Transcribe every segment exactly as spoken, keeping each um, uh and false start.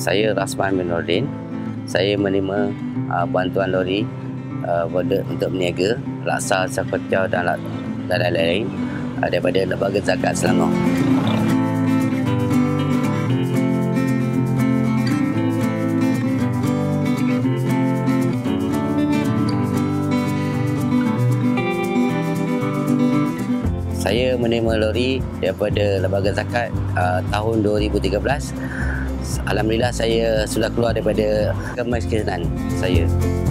Saya Rasman bin Nordin. Saya menerima uh, bantuan lori uh, untuk berniaga, laksa, sekotiau dan lain-lain uh, daripada Lembaga Zakat Selangor. Saya menerima lori daripada Lembaga Zakat uh, tahun dua ribu tiga belas. Alhamdulillah saya sudah keluar daripada kemiskinan saya.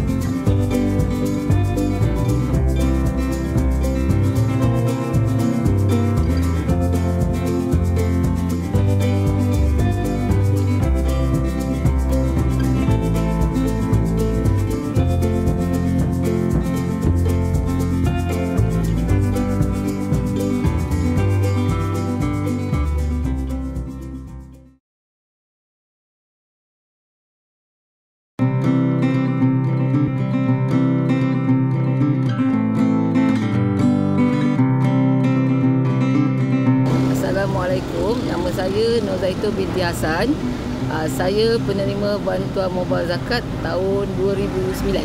Assalamualaikum, nama saya Nur Zaitun binti Hassan. Uh, saya penerima bantuan mobile zakat tahun dua ribu sembilan.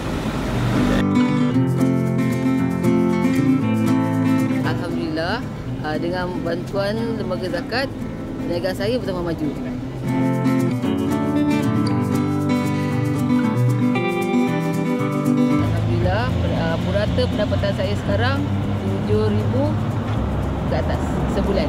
Alhamdulillah, uh, dengan bantuan Lembaga Zakat, perniagaan saya bertambah maju. Alhamdulillah, uh, purata pendapatan saya sekarang tujuh ribu ke atas sebulan.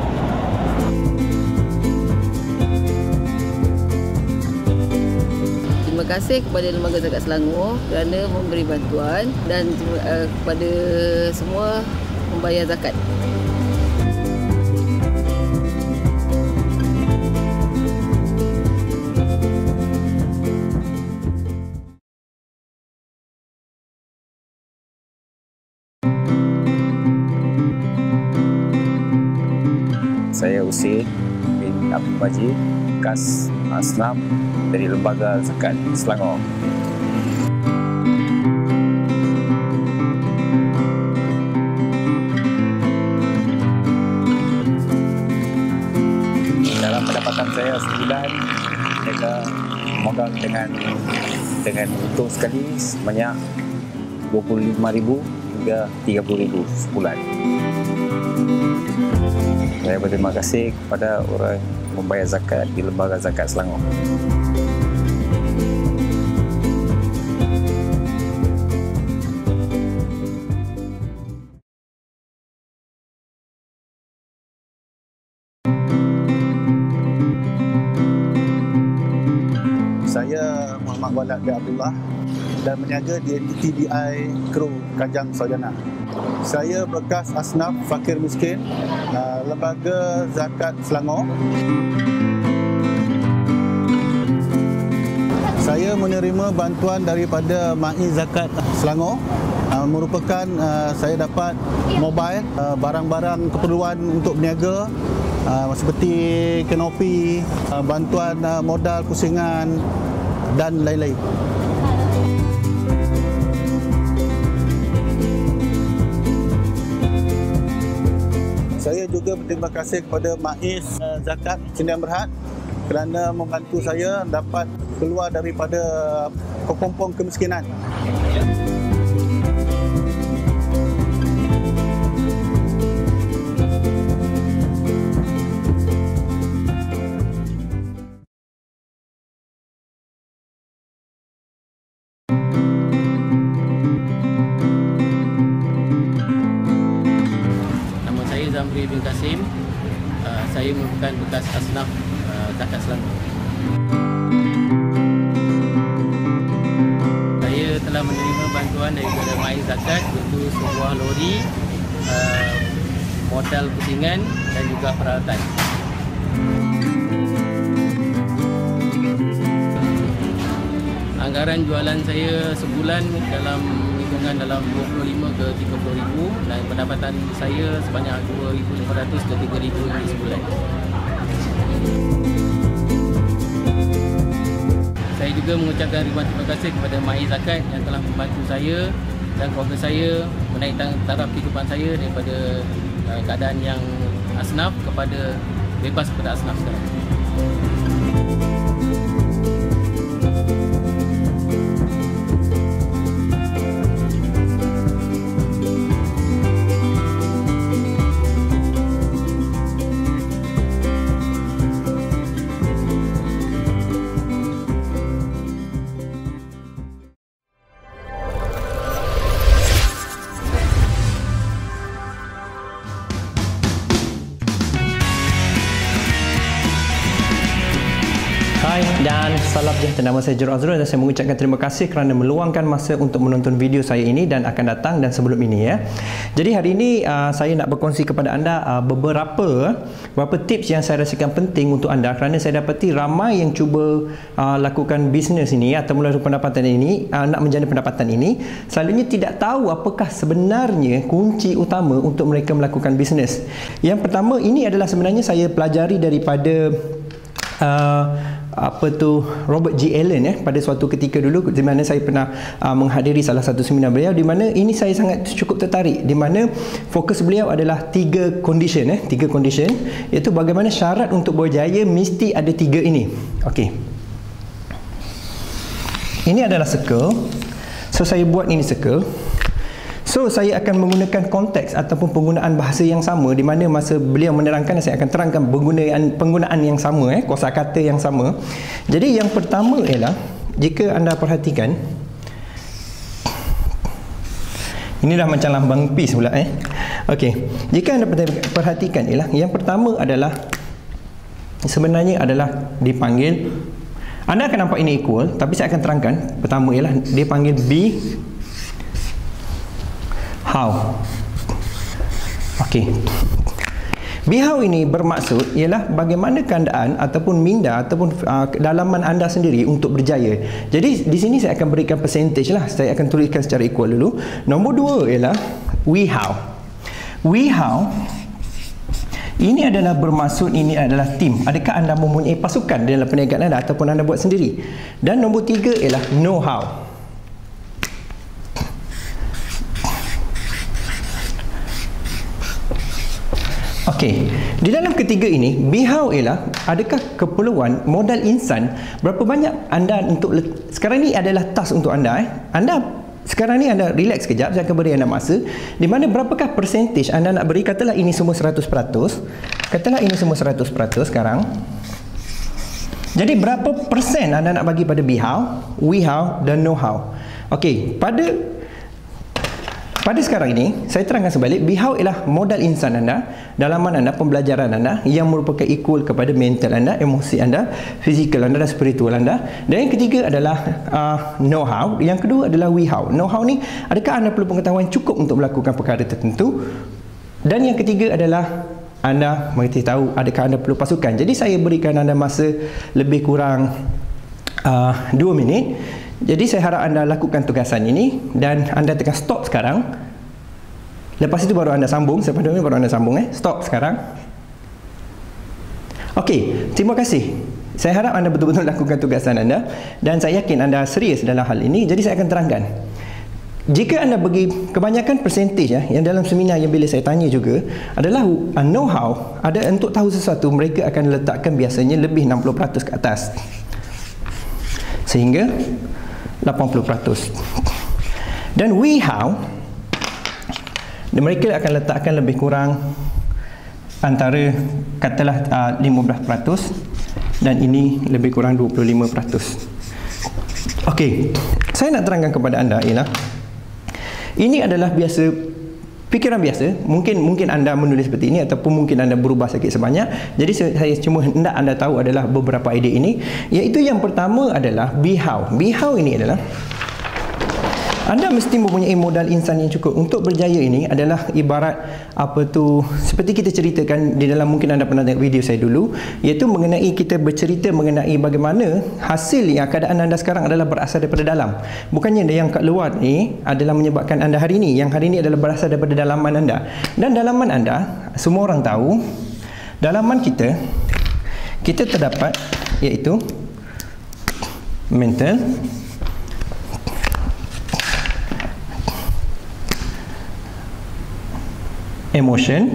Terima kasih kepada Lembaga Zakat Selangor kerana memberi bantuan dan uh, kepada semua membayar zakat. Saya Usi bin Abdul Majid, bekas asnaf dari Lembaga Zakat Selangor. Dalam pendapatan saya sebulan, mereka modal dengan dengan untung sekali sebanyak dua puluh lima ribu hingga tiga puluh ribu sebulan. Saya berterima kasih kepada orang membayar zakat di Lembaga Zakat Selangor. Saya Muhammad Walad bin Abdullah dan berniaga di T D I Kru Kajang Saujana. Saya bekas asnaf fakir miskin Lembaga Zakat Selangor. Saya menerima bantuan daripada MAI Zakat Selangor. Merupakan saya dapat mobile, barang-barang keperluan untuk berniaga seperti kanopi, bantuan modal pusingan dan lain-lain. Saya juga berterima kasih kepada MAI Zakat Cenderan Berhad kerana membantu saya dapat keluar daripada kepompong kemiskinan. Zamri bin Kasim, uh, saya merupakan bekas asnaf uh, Zakat Selangor. Saya telah menerima bantuan daripada MAI Zakat iaitu sebuah lori, uh, modal pusingan dan juga peralatan. Anggaran jualan saya sebulan dalam hitungan dalam dua puluh lima ke tiga puluh ribu dan pendapatan saya sebanyak dua ribu lima ratus ke tiga ribu sebulan. Saya juga mengucapkan ribuan terima kasih kepada MAI Zakat yang telah membantu saya dan keluarga saya menaikkan taraf kehidupan saya daripada uh, keadaan yang asnaf kepada bebas kepada asnaf sekarang. Hai dan salam sejahtera. Nama saya Jurul Azrul dan saya mengucapkan terima kasih kerana meluangkan masa untuk menonton video saya ini dan akan datang dan sebelum ini ya. Jadi hari ini uh, saya nak berkongsi kepada anda uh, beberapa beberapa tips yang saya rasakan penting untuk anda kerana saya dapati ramai yang cuba uh, lakukan bisnes ini atau melalui pendapatan ini uh, nak menjana pendapatan ini selalunya tidak tahu apakah sebenarnya kunci utama untuk mereka melakukan bisnes. Yang pertama, ini adalah sebenarnya saya pelajari daripada Uh, apa tu Robert G. Allen ya, pada suatu ketika dulu di mana saya pernah uh, menghadiri salah satu seminar beliau, di mana ini saya sangat cukup tertarik, di mana fokus beliau adalah tiga condition eh tiga condition, iaitu bagaimana syarat untuk berjaya mesti ada tiga ini. Okey. Ini adalah circle. So saya buat ini circle. So saya akan menggunakan konteks ataupun penggunaan bahasa yang sama, di mana masa beliau menerangkan saya akan terangkan penggunaan penggunaan yang sama eh kosakata yang sama. Jadi yang pertama ialah, jika anda perhatikan, ini dah macam lambang peace pula eh. Okey, jika anda perhatikan ialah yang pertama adalah sebenarnya adalah dipanggil, anda akan nampak ini equal, tapi saya akan terangkan. Pertama ialah dia panggil B how. Okey. Be how ini bermaksud ialah bagaimana keadaan ataupun minda ataupun uh, dalaman anda sendiri untuk berjaya. Jadi di sini saya akan berikan percentage lah. Saya akan tuliskan secara equal dulu. Nombor dua ialah we how. We how ini adalah bermaksud ini adalah tim. Adakah anda mempunyai pasukan dalam perniagaan anda ataupun anda buat sendiri? Dan nombor tiga ialah know how. Okey, di dalam ketiga ini, be how ialah adakah keperluan modal insan, berapa banyak anda untuk sekarang ni adalah task untuk anda eh. Anda sekarang ni anda relax kejap, saya akan beri anda masa di mana berapakah percentage anda nak beri. Katalah ini semua seratus peratus. Katalah ini semua seratus peratus sekarang. Jadi berapa persen anda nak bagi pada be how, we how dan know how. Okey, pada Pada sekarang ini, saya terangkan sebalik, be how ialah modal insan anda, dalaman anda, pembelajaran anda yang merupakan equal kepada mental anda, emosi anda, fizikal anda dan spiritual anda. Dan yang ketiga adalah uh, know how. Yang kedua adalah we how. Know how ni, adakah anda perlu pengetahuan cukup untuk melakukan perkara tertentu? Dan yang ketiga adalah anda mengerti tahu adakah anda perlu pasukan. Jadi saya berikan anda masa lebih kurang uh, dua minit. Jadi saya harap anda lakukan tugasan ini dan anda tekan stop sekarang. Lepas itu baru anda sambung. Selepas ini baru anda sambung eh. Stop sekarang. Okey, terima kasih. Saya harap anda betul-betul lakukan tugasan anda dan saya yakin anda serius dalam hal ini. Jadi saya akan terangkan. Jika anda bagi kebanyakan percentage ya, yang dalam seminar yang bila saya tanya juga adalah uh, know how, ada untuk tahu sesuatu mereka akan letakkan biasanya lebih enam puluh peratus ke atas. Sehingga lapan puluh peratus. Dan we how, mereka akan letakkan lebih kurang antara katalah uh, lima belas peratus dan ini lebih kurang dua puluh lima peratus. Okey, saya nak terangkan kepada anda ialah ini adalah biasa, fikiran biasa. Mungkin mungkin anda menulis seperti ini ataupun mungkin anda berubah sikit sebanyak. Jadi saya cuma hendak anda tahu adalah beberapa idea ini, iaitu yang pertama adalah be how. Be how ini adalah anda mesti mempunyai modal insan yang cukup untuk berjaya. Ini adalah ibarat apa tu, seperti kita ceritakan di dalam, mungkin anda pernah tengok video saya dulu, iaitu mengenai kita bercerita mengenai bagaimana hasil yang keadaan anda sekarang adalah berasal daripada dalam. Bukannya yang kat luar ni adalah menyebabkan anda hari ini. Yang hari ini adalah berasal daripada dalaman anda. Dan dalaman anda, semua orang tahu, dalaman kita kita terdapat iaitu mental, emotion,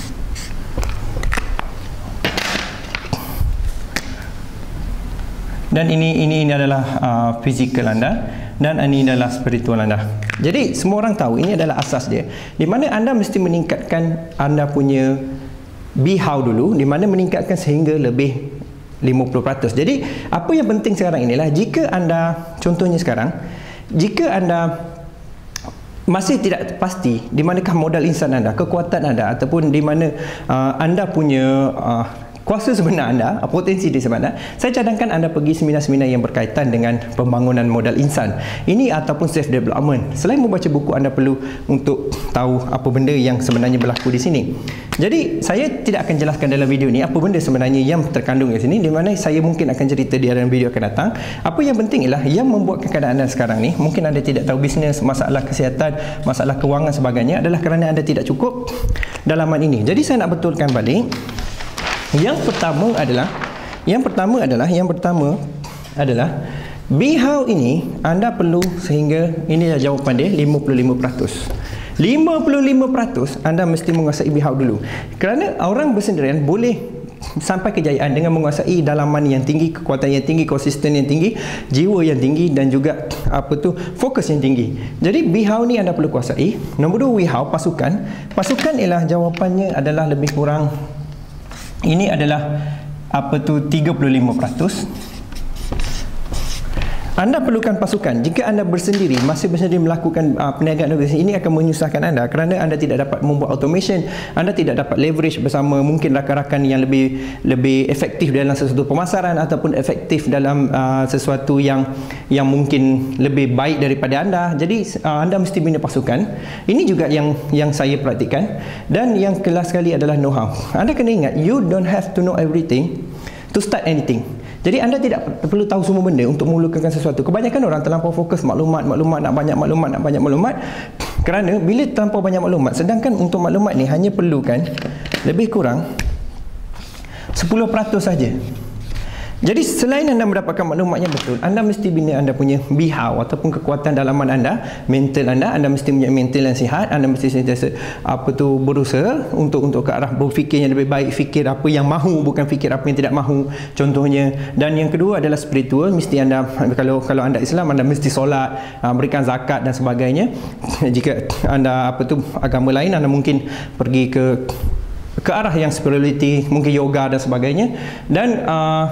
dan ini ini ini adalah uh, fizikal anda dan ini adalah spiritual anda. Jadi semua orang tahu ini adalah asas dia, di mana anda mesti meningkatkan anda punya be how dulu, di mana meningkatkan sehingga lebih lima puluh peratus. Jadi apa yang penting sekarang inilah, jika anda contohnya sekarang, jika anda masih tidak pasti di manakah modal insan anda, kekuatan anda ataupun di mana uh, anda punya uh, kuasa sebenar anda, potensi di sebenar, saya cadangkan anda pergi seminar-seminar yang berkaitan dengan pembangunan modal insan ini ataupun self development. Selain membaca buku, anda perlu untuk tahu apa benda yang sebenarnya berlaku di sini. Jadi saya tidak akan jelaskan dalam video ni apa benda sebenarnya yang terkandung di sini, di mana saya mungkin akan cerita di dalam video akan datang. Apa yang penting ialah yang membuatkan keadaan anda sekarang ni, mungkin anda tidak tahu bisnes, masalah kesihatan, masalah kewangan sebagainya, adalah kerana anda tidak cukup dalaman ini. Jadi saya nak betulkan balik. Yang pertama adalah yang pertama adalah yang pertama adalah Bihau ini anda perlu, sehingga ini adalah jawapan dia, lima puluh lima peratus. lima puluh lima peratus anda mesti menguasai Bihau dulu. Kerana orang bersendirian boleh sampai kejayaan dengan menguasai dalaman yang tinggi, kekuatan yang tinggi, konsisten yang tinggi, jiwa yang tinggi dan juga apa tu fokus yang tinggi. Jadi Bihau ni anda perlu kuasai. Nombor dua, Wihau, pasukan. Pasukan ialah jawapannya adalah lebih kurang, ini adalah apa tu tiga puluh lima peratus. Anda perlukan pasukan. Jika anda bersendiri, masih bersendiri melakukan uh, perniagaan ini akan menyusahkan anda kerana anda tidak dapat membuat automation, anda tidak dapat leverage bersama mungkin rakan-rakan yang lebih lebih efektif dalam sesuatu pemasaran ataupun efektif dalam uh, sesuatu yang yang mungkin lebih baik daripada anda. Jadi uh, anda mesti bina pasukan. Ini juga yang yang saya praktikkan. Dan yang kelas sekali adalah know-how. Anda kena ingat, you don't have to know everything to start anything. Jadi anda tidak perlu tahu semua benda untuk memulakan sesuatu. Kebanyakan orang terlampau fokus maklumat, maklumat, nak banyak maklumat, nak banyak maklumat. Kerana bila terlampau banyak maklumat, sedangkan untuk maklumat ni hanya perlukan lebih kurang sepuluh peratus saja. Jadi selain anda mendapatkan maklumat yang betul, anda mesti bina anda punya Bihau ataupun kekuatan dalaman anda, mental anda. Anda mesti punya mental yang sihat. Anda mesti sentiasa apa tu berusaha untuk untuk ke arah berfikir yang lebih baik, fikir apa yang mahu, bukan fikir apa yang tidak mahu, contohnya. Dan yang kedua adalah spiritual. Mesti anda, kalau kalau anda Islam, anda mesti solat, berikan zakat dan sebagainya. Jika anda apa tu agama lain, anda mungkin pergi ke ke arah yang spirituality, mungkin yoga dan sebagainya. Dan uh,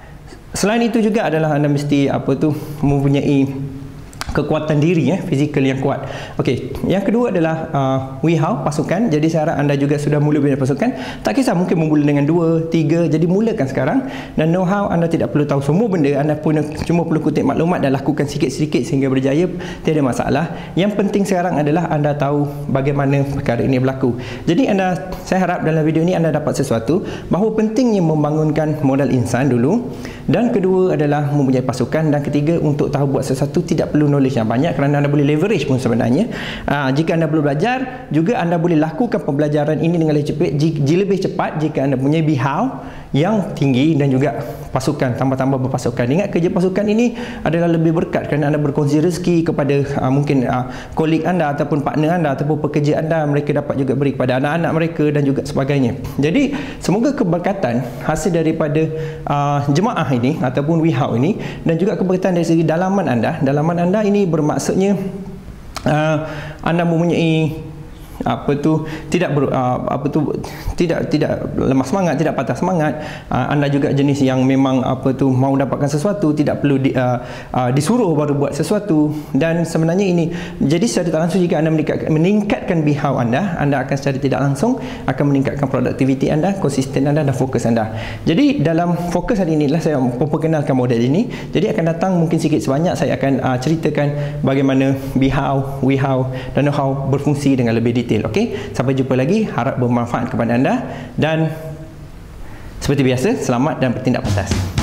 selain itu juga adalah anda mesti apa tu mempunyai kekuatan diri, eh, fizikal yang kuat. Okey, yang kedua adalah uh, Wihau, pasukan. Jadi saya harap anda juga sudah mula bina pasukan. Tak kisah, mungkin memula dengan dua, tiga. Jadi mulakan sekarang. Dan know-how, anda tidak perlu tahu semua benda. Anda pun cuma perlu kutip maklumat dan lakukan sikit-sikit sehingga berjaya. Tiada masalah. Yang penting sekarang adalah anda tahu bagaimana perkara ini berlaku. Jadi anda, saya harap dalam video ini anda dapat sesuatu bahawa pentingnya membangunkan modal insan dulu. Dan kedua adalah mempunyai pasukan. Dan ketiga, untuk tahu buat sesuatu tidak perlu knowledge yang banyak, kerana anda boleh leverage pun sebenarnya. Aa, jika anda belum belajar, juga anda boleh lakukan pembelajaran ini dengan lebih cepat, jika, lebih cepat jika anda punya Bihau yang tinggi dan juga pasukan, tambah-tambah berpasukan. Ingat, kerja pasukan ini adalah lebih berkat kerana anda berkongsi rezeki kepada aa, mungkin aa, kolik anda ataupun partner anda ataupun pekerja anda. Mereka dapat juga beri kepada anak-anak mereka dan juga sebagainya. Jadi semoga keberkatan hasil daripada aa, jemaah ini ataupun Wihau ini, dan juga keberkatan dari segi dalaman anda. Dalaman anda ini bermaksudnya uh, anda mempunyai apa tu tidak ber, uh, apa tu tidak tidak lemah semangat, tidak patah semangat. Uh, anda juga jenis yang memang apa tu mau dapatkan sesuatu, tidak perlu di, uh, uh, disuruh baru buat sesuatu. Dan sebenarnya ini, jadi secara tak langsung jika anda meningkatkan, meningkatkan Bihau anda, anda akan secara tidak langsung akan meningkatkan produktiviti anda, konsisten anda dan fokus anda. Jadi dalam fokus hari inilah saya memperkenalkan model ini. Jadi akan datang mungkin sikit sebanyak saya akan uh, ceritakan bagaimana Bihau, Wihau dan know-how berfungsi dengan lebih detail. Okey, sampai jumpa lagi. Harap bermanfaat kepada anda dan seperti biasa, selamat dan bertindak pantas.